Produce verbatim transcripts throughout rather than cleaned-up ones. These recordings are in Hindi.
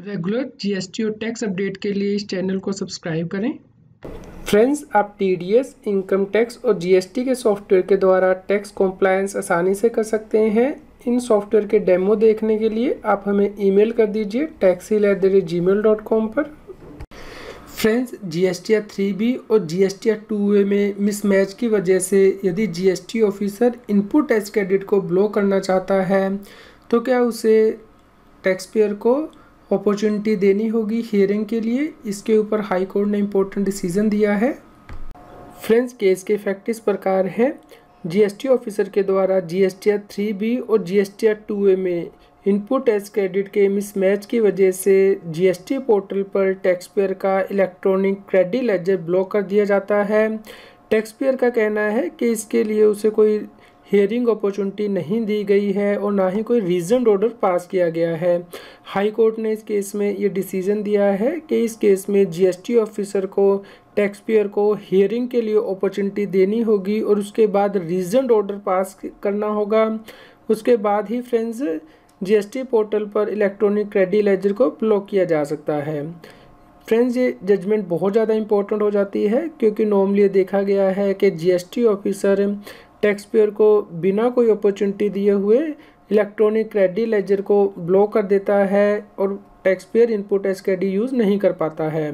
रेगुलर जीएसटी और टैक्स अपडेट के लिए इस चैनल को सब्सक्राइब करें। फ्रेंड्स, आप टीडीएस, इनकम टैक्स और जीएसटी के सॉफ्टवेयर के द्वारा टैक्स कॉम्प्लायंस आसानी से कर सकते हैं। इन सॉफ्टवेयर के डेमो देखने के लिए आप हमें ईमेल कर दीजिए taxeel at the rate gmail dot com पर। फ्रेंड्स, जीएसटी थ्री बी और जीएसटी टू ए में मिसमैच की वजह से यदि GST officer input tax credit को ब्लॉक करना चाहता है तो क्या उसे टैक्स पेयर को अपॉर्चुनिटी देनी होगी हियरिंग के लिए। इसके ऊपर हाई कोर्ट ने इम्पोर्टेंट डिसीजन दिया है। फ्रेंड्स, केस के फैक्ट इस प्रकार है। जीएसटी ऑफिसर के द्वारा जीएसटी थ्री बी और जीएसटी टू ए में इनपुट टैक्स क्रेडिट के मिसमैच की वजह से जीएसटी पोर्टल पर टैक्स पेयर का इलेक्ट्रॉनिक क्रेडिट लेजर ब्लॉक कर दिया जाता है। टैक्स पेयर का कहना है कि इसके लिए उसे कोई हियरिंग अपॉर्चुनिटी नहीं दी गई है और ना ही कोई रीजन ऑर्डर पास किया गया है। हाई कोर्ट ने इस केस में ये डिसीजन दिया है कि इस केस में जीएसटी ऑफिसर को टैक्स पेयर को हियरिंग के लिए अपॉर्चुनिटी देनी होगी और उसके बाद रीजन ऑर्डर पास करना होगा। उसके बाद ही फ्रेंड्स जीएसटी पोर्टल पर इलेक्ट्रॉनिक क्रेडिट लेजर को ब्लॉक किया जा सकता है। फ्रेंड्स, ये जजमेंट बहुत ज़्यादा इंपॉर्टेंट हो जाती है क्योंकि नॉर्मली ये देखा गया है कि जीएसटी ऑफिसर टैक्स पेयर को बिना कोई अपॉर्चुनिटी दिए हुए इलेक्ट्रॉनिक क्रेडिट लेजर को ब्लॉक कर देता है और taxpayer input tax credit use नहीं कर पाता है।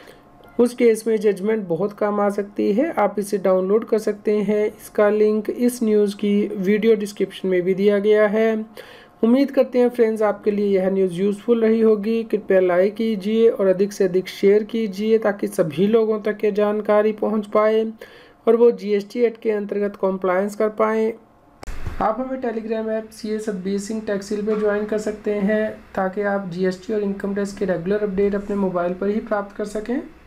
उस केस में जजमेंट बहुत काम आ सकती है। आप इसे डाउनलोड कर सकते हैं। इसका लिंक इस न्यूज़ की वीडियो डिस्क्रिप्शन में भी दिया गया है। उम्मीद करते हैं फ्रेंड्स आपके लिए यह न्यूज़ यूज़फुल रही होगी। कृपया लाइक कीजिए और अधिक से अधिक शेयर कीजिए ताकि सभी लोगों तक ये जानकारी पहुंच पाए और वो जीएसटी एक्ट के अंतर्गत कॉम्प्लायंस कर पाएँ। आप हमें Telegram app C A Satbir Singh taxeel पर ज्वाइन कर सकते हैं ताकि आप जीएसटी और इनकम टैक्स के रेगुलर अपडेट अपने मोबाइल पर ही प्राप्त कर सकें।